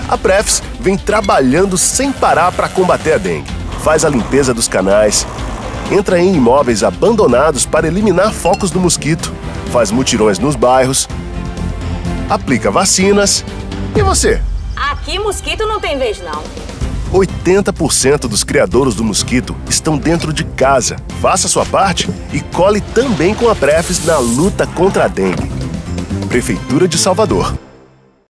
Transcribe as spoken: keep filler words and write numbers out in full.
A Prefis vem trabalhando sem parar para combater a dengue. Faz a limpeza dos canais, entra em imóveis abandonados para eliminar focos do mosquito, faz mutirões nos bairros, aplica vacinas. E você? Aqui mosquito não tem vez, não. oitenta por cento dos criadouros do mosquito estão dentro de casa. Faça sua parte e cole também com a Prefis na luta contra a dengue. Prefeitura de Salvador.